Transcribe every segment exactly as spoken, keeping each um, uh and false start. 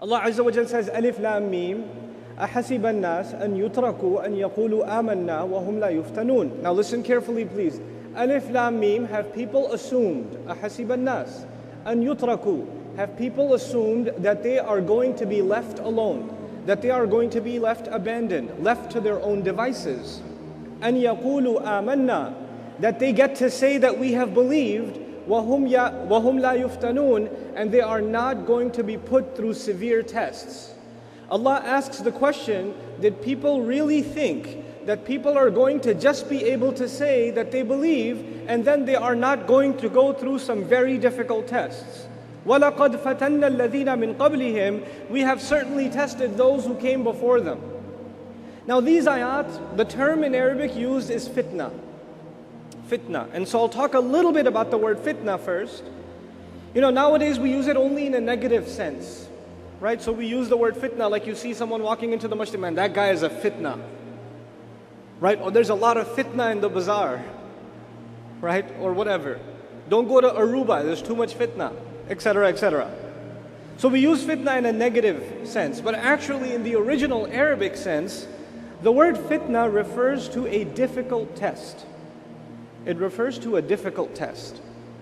Allah Azza wa Jal says, Alif Lam Mim, أحسب الناس أن يتركوا أن يقولوا آمنا وهم لا يفتنون. Now listen carefully please. Alif Lam Mim, have people assumed, أحسب الناس أن يتركوا, have people assumed that they are going to be left alone, that they are going to be left abandoned, left to their own devices. أن يقولوا آمنا, that they get to say that we have believed, وهم يا وهم لا يفتنون, and they are not going to be put through severe tests. Allah asks the question, did people really think that people are going to just be able to say that they believe and then they are not going to go through some very difficult tests? وَلَقَدْ فَتَنَّ الَّذِينَ مِنْ قَبْلِهِمْ, we have certainly tested those who came before them. Now these ayat, the term in Arabic used is fitna. Fitna. And so I'll talk a little bit about the word fitna first. You know, nowadays we use it only in a negative sense. Right? So we use the word fitna like you see someone walking into the masjid, man, that guy is a fitna. Right? Or there's a lot of fitna in the bazaar. Right? Or whatever. Don't go to Aruba, there's too much fitna, et cetera, et cetera. So we use fitna in a negative sense, but actually in the original Arabic sense, the word fitna refers to a difficult test. It refers to a difficult test.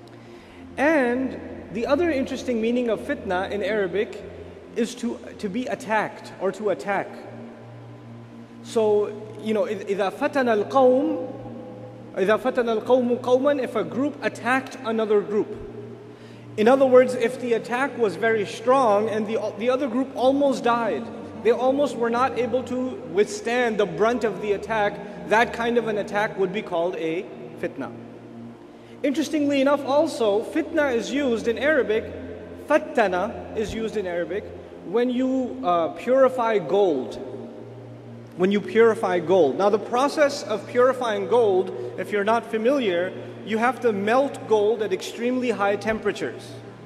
And the other interesting meaning of fitna in Arabic is to, to be attacked or to attack. So, you know, إِذَا فَتَنَ الْقَوْمُ إِذَا فَتَنَ الْقَوْمُ قَوْمًا, if a group attacked another group. In other words, if the attack was very strong and the, the other group almost died, they almost were not able to withstand the brunt of the attack, that kind of an attack would be called a fitna. Interestingly enough also, fitna is used in Arabic, fattana is used in Arabic, when you uh, purify gold. When you purify gold. Now the process of purifying gold, if you're not familiar, you have to melt gold at extremely high temperatures.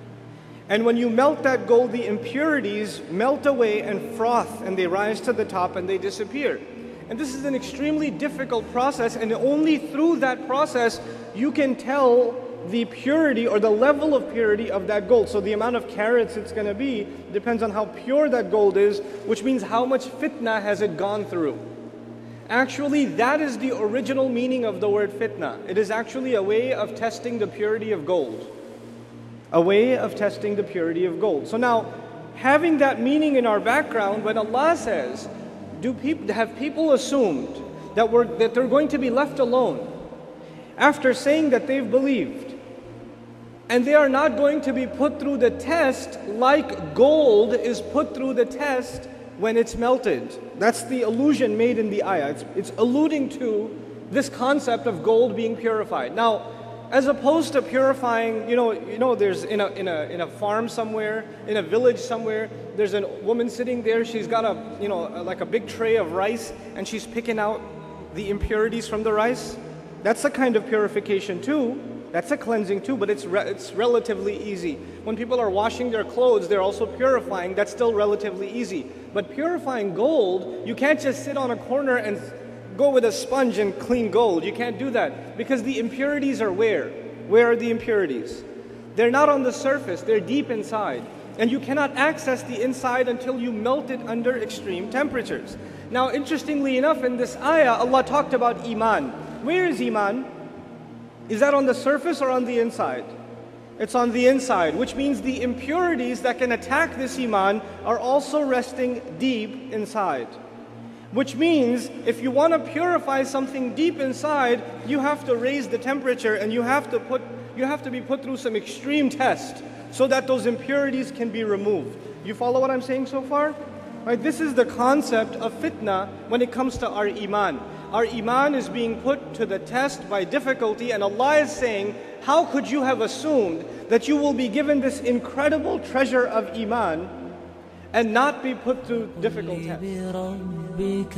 And when you melt that gold, the impurities melt away and froth, and they rise to the top and they disappear. And this is an extremely difficult process, and only through that process you can tell the purity or the level of purity of that gold. So the amount of carats it's going to be depends on how pure that gold is, which means how much fitna has it gone through. Actually, that is the original meaning of the word fitna. It is actually a way of testing the purity of gold. A way of testing the purity of gold. So now, having that meaning in our background, when Allah says, do people, have people assumed that, we're, that they're going to be left alone after saying that they've believed, and they are not going to be put through the test like gold is put through the test when it's melted? That's the allusion made in the ayah. It's, it's alluding to this concept of gold being purified. Now, as opposed to purifying, you know, you know, there's in a in a in a farm somewhere, in a village somewhere, there's a woman sitting there. She's got a you know like a big tray of rice, and she's picking out the impurities from the rice. That's a kind of purification too. That's a cleansing too, but it's re it's relatively easy. When people are washing their clothes, they're also purifying. That's still relatively easy. But purifying gold, you can't just sit on a corner and go with a sponge and clean gold. You can't do that because the impurities are where? Where are the impurities? They're not on the surface, they're deep inside. And you cannot access the inside until you melt it under extreme temperatures. Now, interestingly enough, in this ayah, Allah talked about Iman. Where is Iman? Is that on the surface or on the inside? It's on the inside, which means the impurities that can attack this Iman are also resting deep inside. Which means, if you want to purify something deep inside, you have to raise the temperature and you have to put, you have to be put through some extreme test so that those impurities can be removed. You follow what I'm saying so far? Right? This is the concept of fitna when it comes to our Iman. Our Iman is being put to the test by difficulty, and Allah is saying, how could you have assumed that you will be given this incredible treasure of Iman and not be put through difficult tests? بربك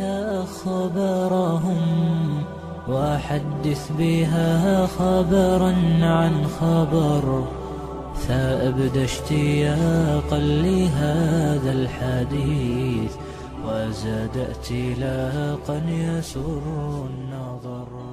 أخبرهم وحدث بها خبرا عن خبر فأبدى اشتياقا لهذا الحديث وزاد ائتلاقا يسر النظر.